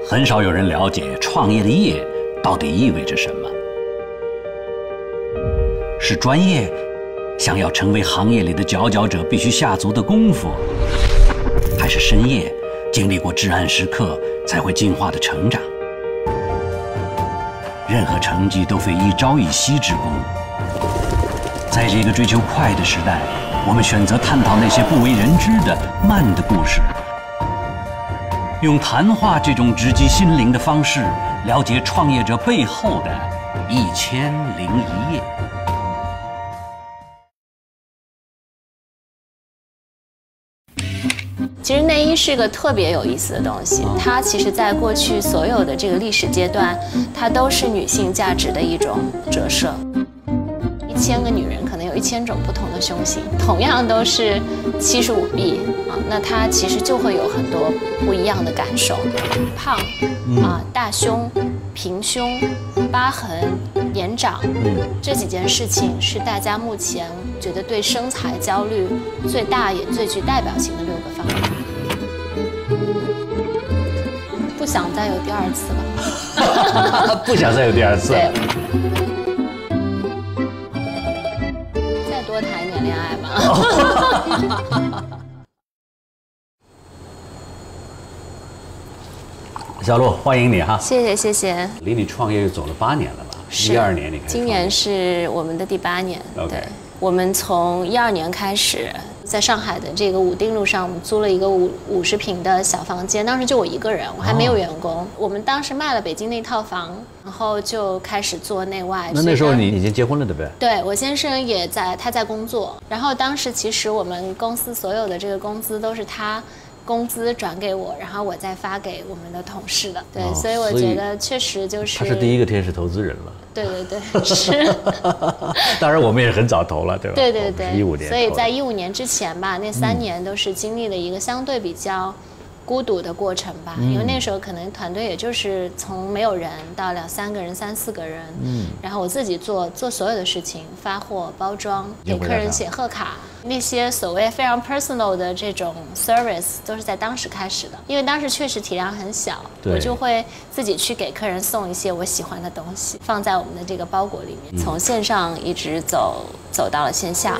很少有人了解创业的“业”到底意味着什么。是专业，想要成为行业里的佼佼者必须下足的功夫，还是深夜经历过至暗时刻才会进化的成长？任何成绩都非一朝一夕之功。在这个追求快的时代，我们选择探讨那些不为人知的慢的故事，用谈话这种直击心灵的方式，了解创业者背后的1001夜。 其实内衣是个特别有意思的东西，它其实在过去所有的这个历史阶段，它都是女性价值的一种折射。1000个女人可能有1000种不同的胸型，同样都是75B啊，那它其实就会有很多不一样的感受。胖啊、大胸、平胸、疤痕、眼长，这几件事情是大家目前觉得对身材焦虑最大也最具代表性的6个方面。不想再有第2次了。 不想再有第2次。 对。再多谈一点恋爱吧。 小璐，欢迎你哈！ 谢谢谢谢。 离你创业又走了8年了吧？12年你开始。 今年是我们的第8年。对，我们从12年开始，在上海的这个武定路上，我们租了一个50平的小房间，当时就我一个人，我还没有员工。我们当时卖了北京那套房，然后就开始做内外。 那时候你已经结婚了，对不对？ 对，我先生也在，他在工作。然后当时其实我们公司所有的这个工资都是他工资转给我，然后我再发给我们的同事的。对，所以我觉得确实就是他是第一个天使投资人了。 对对对，是。 当然我们也是很早投了，对吧？ 对对对 ，15年。 所以在15年之前吧，那3年都是经历了一个相对比较孤独的过程吧，因为那时候可能团队也就是从没有人到2、3个人、3、4个人，然后我自己做所有的事情，发货、包装，给客人写贺卡，那些所谓非常 personal 的这种 service 都是在当时开始的，因为当时确实体量很小，我就会自己去给客人送一些我喜欢的东西，放在我们的这个包裹里面，从线上一直走到了线下。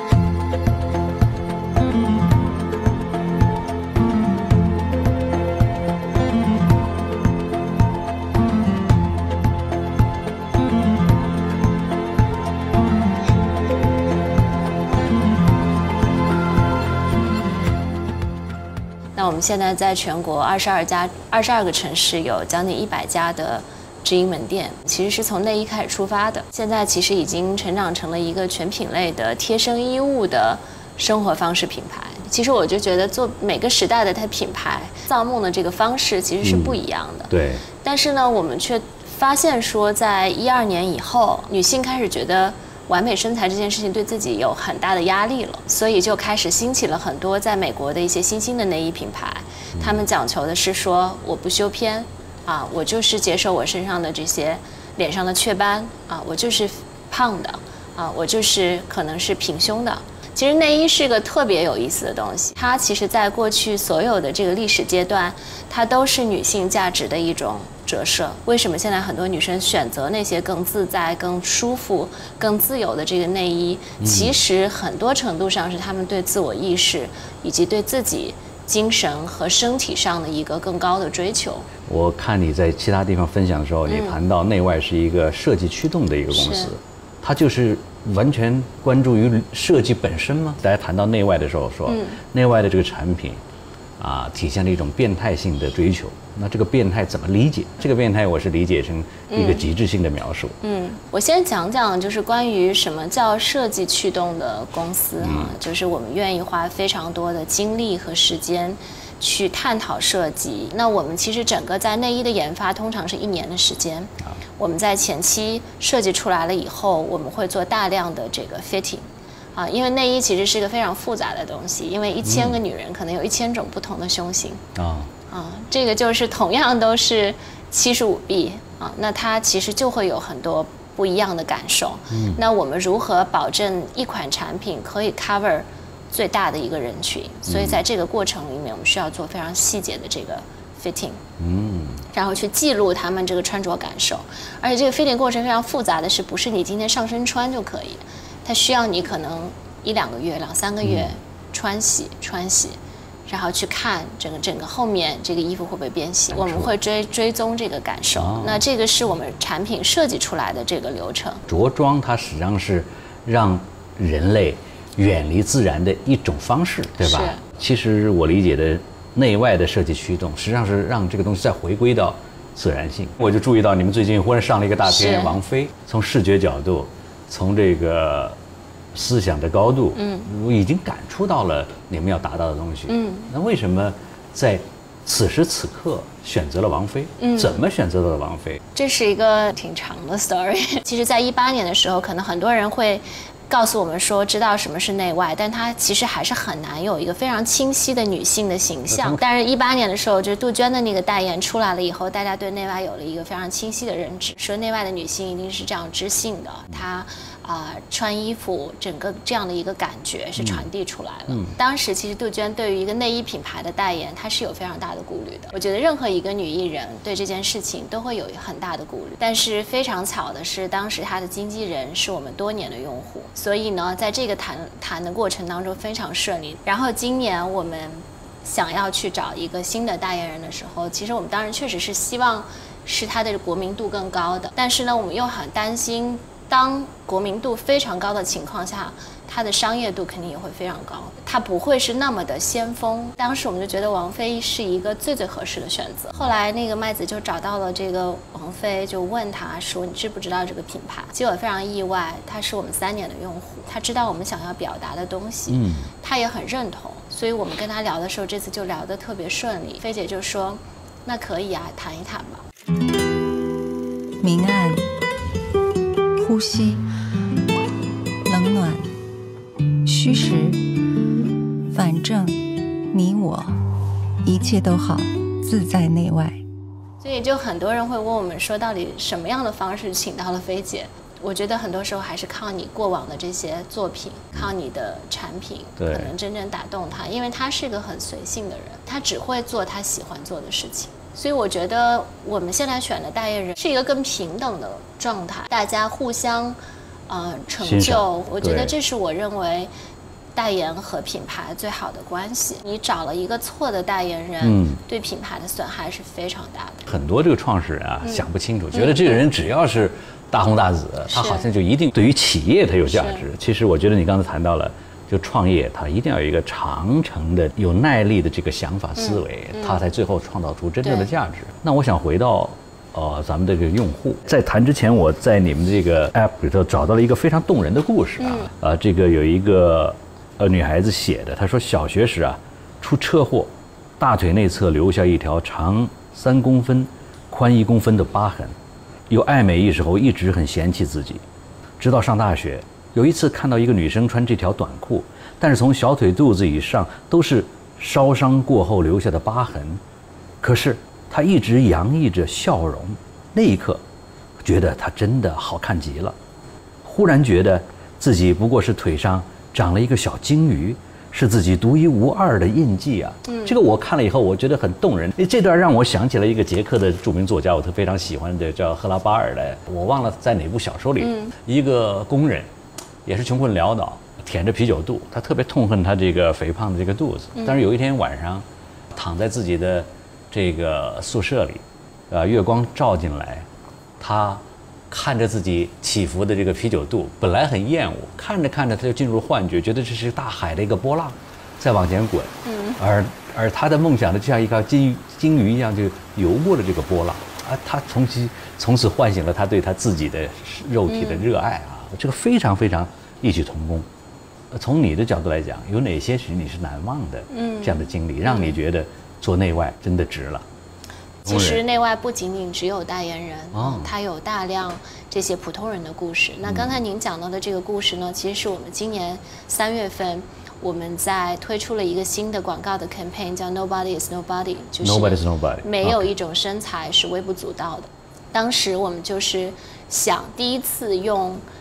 那我们现在在全国22个城市有将近100家的直营门店，其实是从内衣开始出发的。现在其实已经成长成了一个全品类的贴身衣物的生活方式品牌。其实我就觉得做每个时代的它品牌造梦的这个方式其实是不一样的。 对。 但是呢，我们却发现说，在12年以后，女性开始觉得完美身材这件事情对自己有很大的压力了，所以就开始兴起了很多在美国的一些新兴的内衣品牌，他们讲求的是说我不修边啊，我就是接受我身上的这些脸上的雀斑啊，我就是胖的啊，我就是可能是平胸的。其实内衣是个特别有意思的东西，它其实在过去所有的这个历史阶段，它都是女性价值的一种折射。为什么现在很多女生选择那些更自在、更舒服、更自由的这个内衣？其实很多程度上是她们对自我意识以及对自己精神和身体上的一个更高的追求。 我看你在其他地方分享的时候，你谈到内外是一个设计驱动的一个公司，它就是完全关注于设计本身吗？大家谈到内外的时候说，内外的这个产品啊，体现了一种变态性的追求。那这个变态怎么理解？这个变态我是理解成一个极致性的描述。 我先讲讲就是关于什么叫设计驱动的公司哈，就是我们愿意花非常多的精力和时间去探讨设计。那我们其实整个在内衣的研发通常是1年的时间。我们在前期设计出来了以后，我们会做大量的这个 fitting。因为内衣其实是一个非常复杂的东西，因为1000个女人可能有1000种不同的胸型。这个就是同样都是75B啊，那它其实就会有很多不一样的感受。那我们如何保证一款产品可以 cover 最大的一个人群？所以在这个过程里面，我们需要做非常细节的这个 fitting，然后去记录他们这个穿着感受。而且这个 fitting 过程非常复杂的是，不是你今天上身穿就可以，它需要你可能1-2个月、2-3个月穿洗，然后去看整个后面这个衣服会不会变形，我们会追踪这个感受。那这个是我们产品设计出来的这个流程。 着装它实际上是让人类远离自然的一种方式，对吧？其实我理解的内外的设计驱动，实际上是让这个东西再回归到自然性。我就注意到你们最近忽然上了一个大片，王菲，从视觉角度，从这个思想的高度，我已经感触到了你们要达到的东西。那为什么在此时此刻选择了王菲？怎么选择到了王菲？ 这是一个挺长的 story。其实，在18年的时候，可能很多人会告诉我们说知道什么是内外，但它其实还是很难有一个非常清晰的女性的形象。但是18年的时候，就是杜鹃的那个代言出来了以后，大家对内外有了一个非常清晰的认知，说内外的女性一定是这样知性的，她穿衣服整个这样的一个感觉是传递出来了。当时其实杜鹃对于一个内衣品牌的代言，她是有非常大的顾虑的。我觉得任何一个女艺人对这件事情都会有很大的顾虑，但是非常巧的是，当时她的经纪人是我们多年的用户，所以呢，在这个谈的过程当中非常顺利。然后今年我们想要去找一个新的代言人的时候，其实我们当然确实是希望是她的国民度更高的，但是呢，我们又很担心，当国民度非常高的情况下，它的商业度肯定也会非常高，它不会是那么的先锋。当时我们就觉得王菲是一个最合适的选择。后来那个麦子就找到了这个王菲，就问她说：“你知不知道这个品牌？”结果非常意外，她是我们3年的用户，她知道我们想要表达的东西，她也很认同。所以我们跟她聊的时候，这次就聊得特别顺利。菲姐就说：“那可以啊，谈一谈吧。” 明暗，呼吸，冷暖，虚实，反正你我一切都好，自在内外。 所以就很多人会问我们说，到底什么样的方式请到了菲姐？我觉得很多时候还是靠你过往的这些作品，靠你的产品，可能真正打动他，因为他是个很随性的人，他只会做他喜欢做的事情。所以我觉得我们现在选的代言人是一个更平等的状态，大家互相成就。我觉得这是我认为代言和品牌最好的关系。你找了一个错的代言人，对品牌的损害是非常大的。 很多这个创始人啊，想不清楚，觉得这个人只要是大红大紫，他好像就一定对于企业他有价值。其实我觉得你刚才谈到了，就创业他一定要有一个长程的、有耐力的这个想法思维，他才最后创造出真正的价值。那我想回到咱们的这个用户，在谈之前，我在你们这个 app 里头找到了一个非常动人的故事啊。这个有一个女孩子写的，她说小学时啊出车祸，大腿内侧留下一条长3公分、宽1公分的疤痕。有爱美意识后一直很嫌弃自己，直到上大学，有一次看到一个女生穿这条短裤，但是从小腿肚子以上都是烧伤过后留下的疤痕，可是她一直洋溢着笑容。那一刻觉得她真的好看极了，忽然觉得自己不过是腿上长了一个小鲸鱼，是自己独一无二的印记啊！这个我看了以后，我觉得很动人。这段让我想起了一个捷克的著名作家，我非常喜欢的，叫赫拉巴尔的。我忘了在哪部小说里，一个工人，也是穷困潦倒，舔着啤酒肚，他特别痛恨他这个肥胖的这个肚子。但是有一天晚上，躺在自己的这个宿舍里，月光照进来，他看着自己起伏的这个啤酒肚，本来很厌恶，看着看着他就进入幻觉，觉得这是大海的一个波浪在往前滚，而他的梦想呢，就像一条鲸鱼一样，就游过了这个波浪啊。他从此唤醒了他对他自己的肉体的热爱啊，这个非常非常异曲同工。从你的角度来讲，有哪些是你是难忘的这样的经历，让你觉得做内外真的值了？ 其实内外不仅仅只有代言人，它有大量这些普通人的故事。那刚才您讲到的这个故事呢，其实是我们今年3月份我们在推出了一个新的广告的 campaign， 叫 Nobody is Nobody， 就是没有一种身材是微不足道的。当时我们就是想第一次用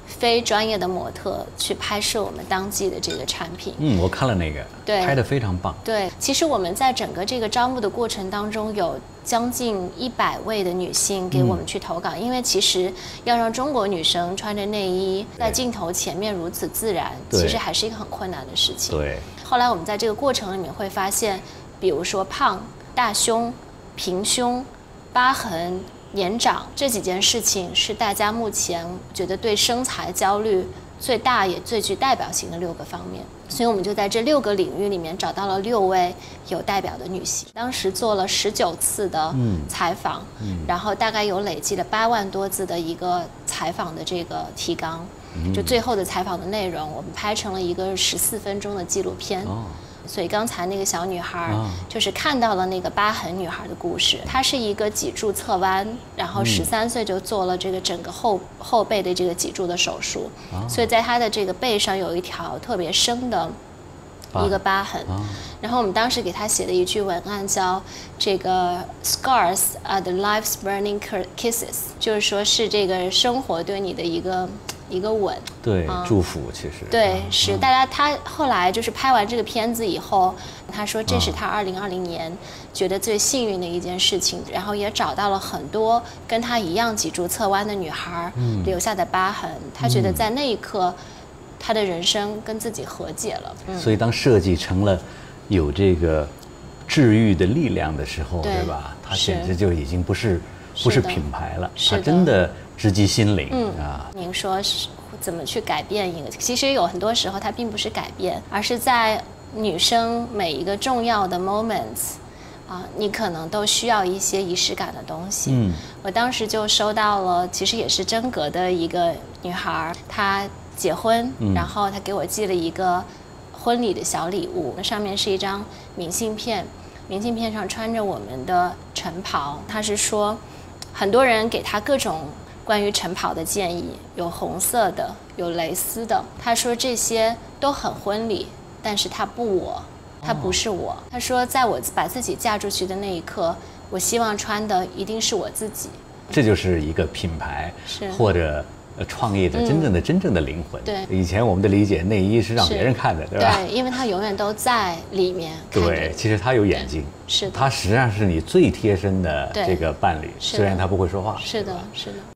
非专业的模特去拍摄我们当季的这个产品。 我看了那个， 对， 拍得非常棒。 对，其实我们在整个这个招募的过程当中，有将近100位的女性给我们去投稿，因为其实要让中国女生穿着内衣在镜头前面如此自然，其实还是一个很困难的事情。 对。 后来我们在这个过程里面会发现，比如说胖、大胸、平胸、疤痕、年长这几件事情是大家目前觉得对身材焦虑最大也最具代表性的6个方面，所以我们就在这6个领域里面找到了6位有代表的女性。当时做了19次的采访，然后大概有累计了8万多字的一个采访的这个提纲，就最后的采访的内容，我们拍成了一个14分钟的纪录片。所以刚才那个小女孩就是看到了那个疤痕女孩的故事。她是一个脊柱侧弯，然后13岁就做了这个整个后背的这个脊柱的手术，所以在她的这个背上有一条特别深的一个疤痕。然后我们当时给她写的一句文案叫这个 Scars are the life's burning kisses， 就是说是这个生活对你的一个吻， 对，祝福其实。 对，是大家。他后来就是拍完这个片子以后，他说这是他2020年觉得最幸运的一件事情，然后也找到了很多跟他一样脊柱侧弯的女孩留下的疤痕。他觉得在那一刻，他的人生跟自己和解了。 所以当设计成了有这个治愈的力量的时候，对吧？它简直就已经不是品牌了，它真的直击心灵啊！ 您说是怎么去改变一个？其实有很多时候它并不是改变，而是在女生每一个重要的 moments 你可能都需要一些仪式感的东西。我当时就收到了，其实也是真格的一个女孩，她结婚，然后她给我寄了一个婚礼的小礼物，上面是一张明信片，明信片上穿着我们的晨袍。她是说，很多人给她各种关于晨袍的建议，有红色的，有蕾丝的。他说这些都很婚礼，但是它不是我。他说在我把自己嫁出去的那一刻，我希望穿的一定是我自己。 这就是一个品牌或者创业者真正的灵魂。 对， 以前我们的理解，内衣是让别人看的，对吧？ 对，因为它永远都在里面。 对，其实它有眼睛， 是的， 它实际上是你最贴身的这个伴侣，虽然他不会说话。 是的，是的。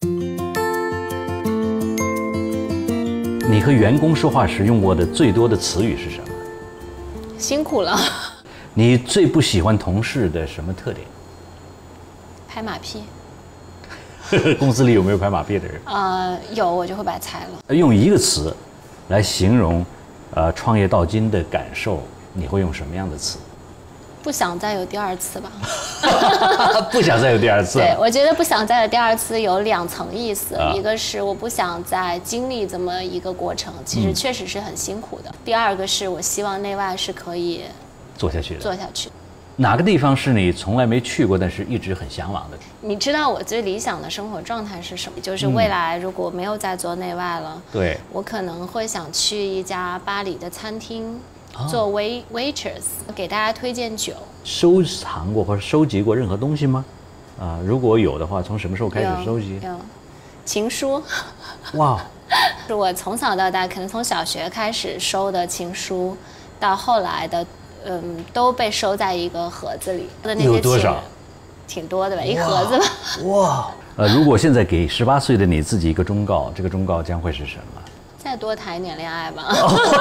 你和员工说话时用过的最多的词语是什么？ 辛苦了。 你最不喜欢同事的什么特点？ 拍马屁。 公司里有没有拍马屁的人？ 有，我就会把他裁了。 用一个词来形容，创业到今的感受，你会用什么样的词？ 不想再有第二次吧。 不想再有第二次。 对，我觉得不想再有第二次有2层意思，一个是我不想再经历这么一个过程，其实确实是很辛苦的。第二个是我希望内外是可以做下去的。 做下去。 哪个地方是你从来没去过，但是一直很向往的？ 你知道我最理想的生活状态是什么？就是未来如果没有再做内外了， 对， 我可能会想去一家巴黎的餐厅。做waitress， 给大家推荐酒。收藏过或者收集过任何东西吗？如果有的话，从什么时候开始收集？ 有情书。哇！是我从小到大，可能从小学开始收的情书，到后来的，都被收在一个盒子里。 有多少？ 挺多的吧，一盒子吧。 哇！如果现在给18岁的你自己一个忠告，这个忠告将会是什么？ 再多谈一点恋爱吧。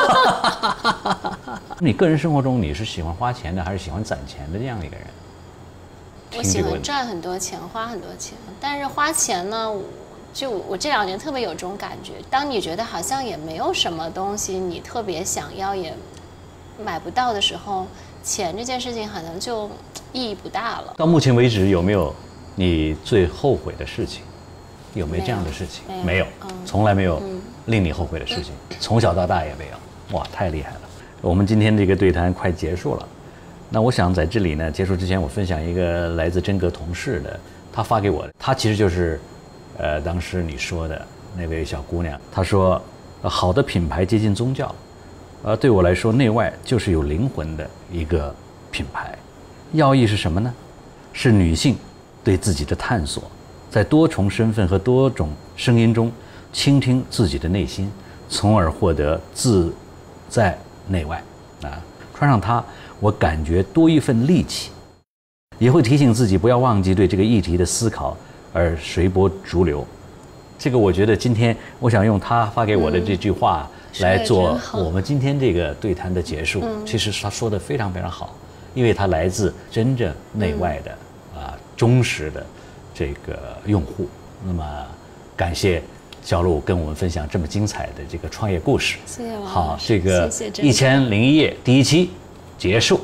你个人生活中，你是喜欢花钱的，还是喜欢攒钱的这样的一个人？ 我喜欢赚很多钱，花很多钱。但是花钱呢，就我这2年特别有这种感觉，当你觉得好像也没有什么东西你特别想要也买不到的时候，钱这件事情好像就意义不大了。 到目前为止，有没有你最后悔的事情？有没有这样的事情？没有，从来没有令你后悔的事情，从小到大也没有。哇，太厉害了！我们今天这个对谈快结束了，那我想在这里呢，结束之前我分享一个来自真格同事的，他发给我的，他其实就是，当时你说的那位小姑娘，她说，好的品牌接近宗教，对我来说，内外就是有灵魂的一个品牌，要义是什么呢？是女性对自己的探索。在多重身份和多种声音中， 倾听自己的内心，从而获得自在内外。啊，穿上它，我感觉多一份力气，也会提醒自己不要忘记对这个议题的思考而随波逐流。这个我觉得今天我想用他发给我的这句话来做我们今天这个对谈的结束。其实他说的非常非常好，因为他来自真正内外的忠实的这个用户。那么感谢小璐跟我们分享这么精彩的这个创业故事。 谢谢王老师。 好，这个谢谢 1001夜第1期结束。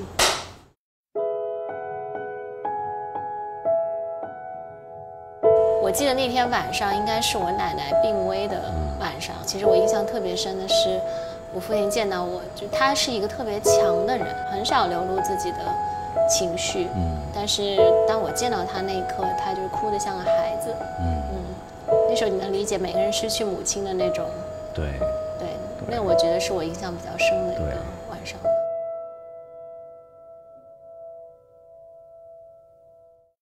我记得那天晚上应该是我奶奶病危的晚上。其实我印象特别深的是，我父亲见到我，就他是一个特别强的人，很少流露自己的情绪。但是当我见到他那一刻，他就哭得像个孩子。那时候你能理解每个人失去母亲的那种。 对， 那我觉得是我印象比较深的一个晚上。